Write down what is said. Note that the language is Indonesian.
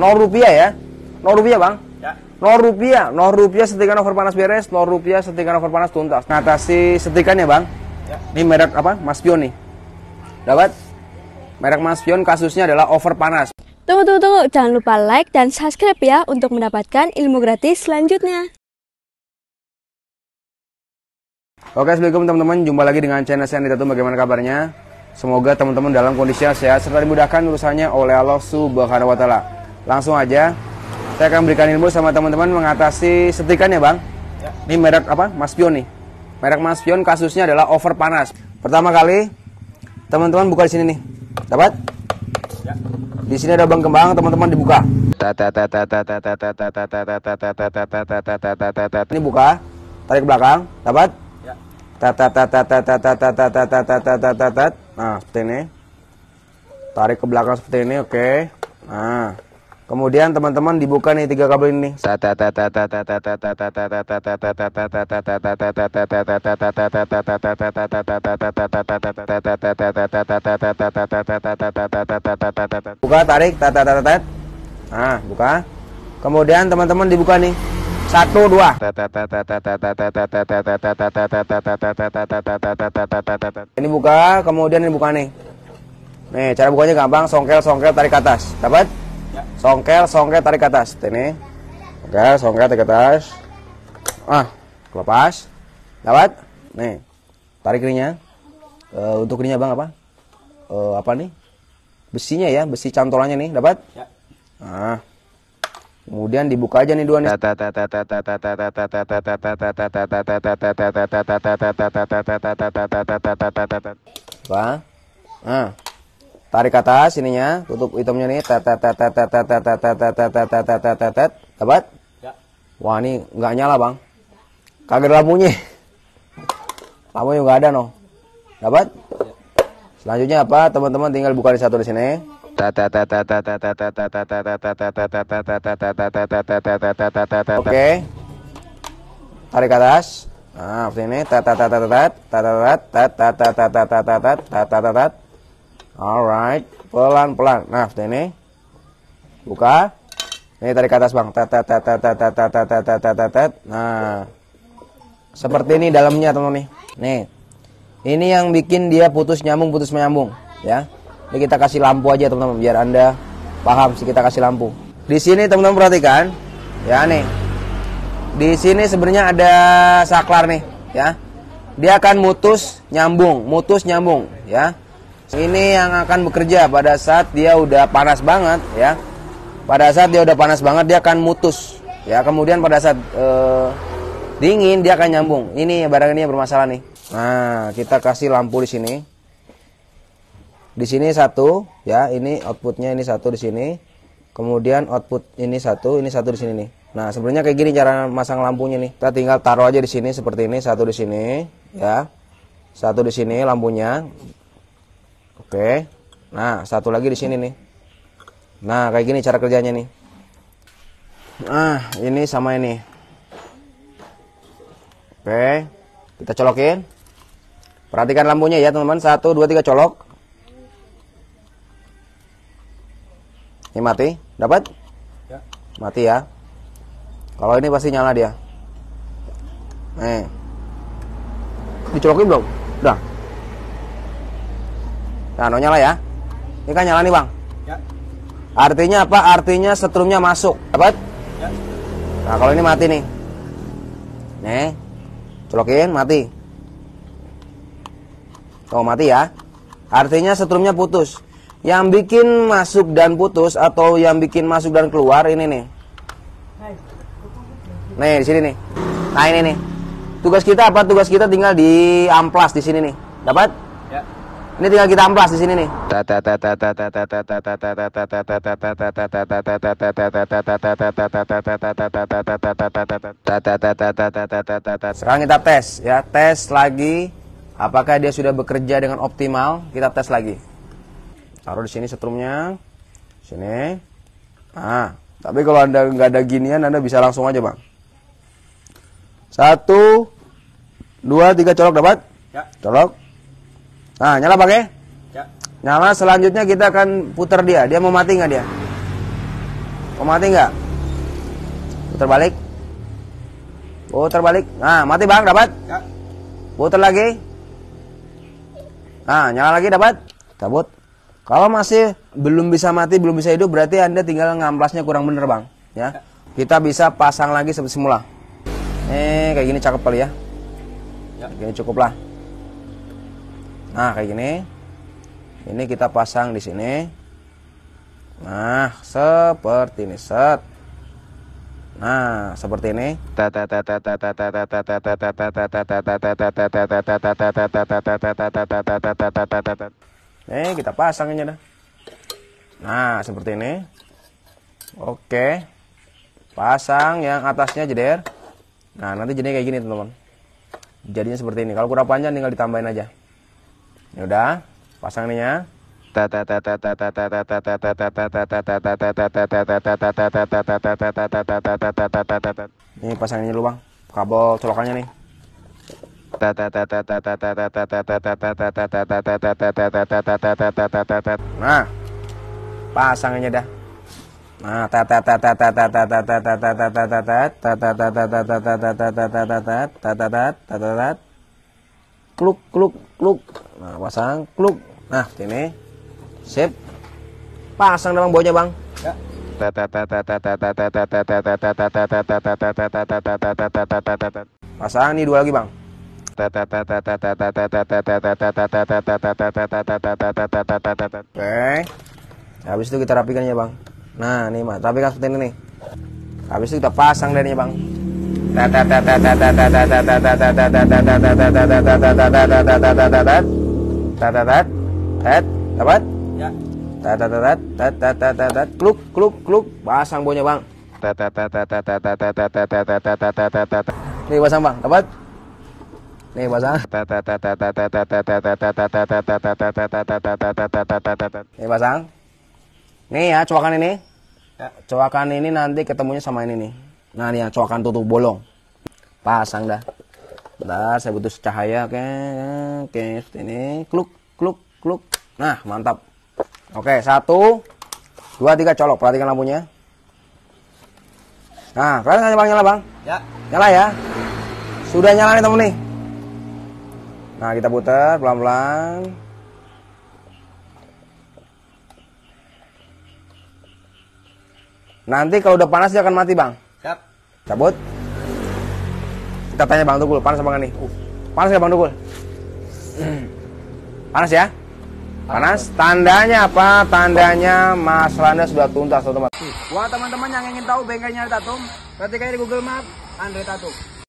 rupiah ya. 0 rupiah bang. Ya. 0 rupiah setikan over panas beres. 0 rupiah setikan over panas tuntas. Ngatasi setikannya bang. Ya. Ini merek apa? Mas Pion nih. Dapat? Merek Mas Pion, kasusnya adalah over panas. Tunggu. Jangan lupa like dan subscribe ya untuk mendapatkan ilmu gratis selanjutnya. Oke, assalamualaikum teman-teman. Jumpa lagi dengan channel saya Andri Tattoo. Bagaimana kabarnya? Semoga teman-teman dalam kondisi yang sehat serta dimudahkan urusannya oleh Allah Subhanahu wa Ta'ala. Langsung aja, saya akan berikan ilmu sama teman-teman mengatasi setikannya bang. Ya. Ini merek apa? Mas Pion nih. Merek Mas Pion, kasusnya adalah over panas. Pertama kali, teman-teman buka di sini nih. Dapat? Ya. Di sini ada lubang kembang, teman-teman dibuka. Ini buka, tarik ke belakang, dapat? Ya. Nah, seperti ini. Tarik ke belakang seperti ini, oke. Nah, kemudian teman-teman dibuka nih 3 kabel ini. Buka, tarik, Nah, buka. Kemudian teman-teman dibuka nih. 1, 2. Ini buka, kemudian ini buka nih. Nih, cara bukanya gampang, songkel, tarik ke atas. Dapat? Ya. Songkel, tarik ke atas. Ini. Oke, songkel, tarik ke atas. Lepas. Dapat? Nih. Tarik ininya. Untuk ininya bang apa? Apa nih? Besinya ya, besi cantolannya nih. Dapat? Ya. Nah. Kemudian dibuka aja nih 2 nih. Buka. Nah. Tarik ke atas ininya, tutup hitamnya nih. Dapat? Ya. Wah, ini nggak nyala, Bang. Kagak ada lampunya. Lampunya nggak ada, no. Dapat? Selanjutnya apa? Teman-teman tinggal buka di satu di sini. Oke. Tarik ke atas. Nah, seperti ini. Alright, pelan-pelan. Nah, seperti ini. Buka. Ini tarik ke atas, Bang. Nah. Seperti ini dalamnya, teman-teman nih. Nih. Ini yang bikin dia putus menyambung, ya. Ini kita kasih lampu aja, teman-teman, biar Anda paham sih, kita kasih lampu. Di sini teman-teman perhatikan. Ya, nih. Di sini sebenarnya ada saklar nih, ya. Dia akan mutus nyambung, ya. Ini yang akan bekerja pada saat dia udah panas banget, ya. Pada saat dia udah panas banget dia akan mutus, ya. Kemudian pada saat dingin dia akan nyambung. Ini barang ini yang bermasalah nih. Nah, kita kasih lampu di sini. Di sini 1, ya. Ini outputnya ini 1 di sini. Kemudian output ini 1 di sini nih. Nah, sebenarnya kayak gini cara masang lampunya nih. Kita tinggal taruh aja di sini seperti ini, 1 di sini, ya. 1 di sini lampunya. Oke. Nah, 1 lagi di sini nih. Nah, kayak gini cara kerjanya nih. Nah, ini sama ini. Oke. Kita colokin. Perhatikan lampunya ya, teman-teman. 1, 2, 3 colok. Ini mati. Dapat? Ya. Mati ya. Kalau ini pasti nyala dia. Nih. Dicolokin belum? Udah. Nah, nyala ya. Ini kan nyala nih, Bang. Ya. Artinya apa? Artinya setrumnya masuk. Dapat? Ya. Nah, kalau ini mati nih. Nih. Colokin, mati. Oh, mati ya. Artinya setrumnya putus. Yang bikin masuk dan putus atau yang bikin masuk dan keluar ini nih. Nih, di sini nih. Nah, ini nih. Tugas kita apa? Tugas kita tinggal di amplas di sini nih. Dapat? Ya. Ini tinggal kita amplas di sini nih. Sekarang kita tes ya, tes lagi apakah dia sudah bekerja dengan optimal. Kita tes lagi. Taruh di sini setrumnya. Sini. Nah, tapi kalau Anda nggak ada ginian, Anda bisa langsung aja, Bang. 1, 2, 3 colok, dapat? Ya. Colok. Nah, nyala pakai? Ya. Nyala, selanjutnya kita akan putar dia. Dia mau mati nggak dia? Kok mati nggak? Putar balik. Putar balik. Nah, mati bang, dapat? Ya. Putar lagi. Nah, nyala lagi, dapat? Cabut. Kalau masih belum bisa mati, belum bisa hidup, berarti Anda tinggal ngamplasnya kurang bener bang. Ya. Kita bisa pasang lagi seperti semula. Kayak gini cakep kali ya. Gini cukup lah. Nah, kayak gini. Ini kita pasang di sini. Nah, seperti ini. Set. Nah, seperti ini. Nih, kita pasang aja dah. Nah, seperti ini. Oke. Pasang yang atasnya jeder. Nah, nanti jadinya kayak gini, teman-teman. Jadinya seperti ini. Kalau kurang panjang tinggal ditambahin aja. Ya udah, pasang ininya. Ini pasang ini dulu bang, kabel colokannya nih. Nah, pasangnya dah. Nah, kluk kluk kluk. Nah, pasang kluk. Nah, sini. Sip. Pasang bang bawahnya bang. Ya. Pasang nih dua lagi bang. Oke. Habis itu kita rapikan ya bang. Nah, nih mas, rapikan seperti ini nih. Habis itu kita pasang darinya bang. Dapat? Ya. Kluk kluk kluk, pasang bawahnya bang. Nih pasang bang, dapat? Nih pasang. Nih pasang. Nih ya coakan ini. Ya. Coakan ini nanti ketemunya sama ini nih. Nah nih yang coakan tutup bolong. Pasang dah. Bentar, saya butuh cahaya. Oke, seperti ini. Kluk kluk kluk. Nah, mantap. Oke, 1 2 3 colok. Perhatikan lampunya. Nah, kalian bang nyala bang? Ya. Nyala ya. Sudah nyala nih temen nih. Nah, kita putar pelan-pelan. Nanti kalau udah panas dia akan mati bang. Siap. Cabut. Kita tanya bang Tukul, panas apa nggak nih? Panas ya bang Tukul? Panas ya? Panas. Tandanya apa? Tandanya masalahnya sudah tuntas teman-teman. Buat teman-teman yang ingin tahu bengkelnya Andre Tatum, ketikanya di Google Map Andre Tatum.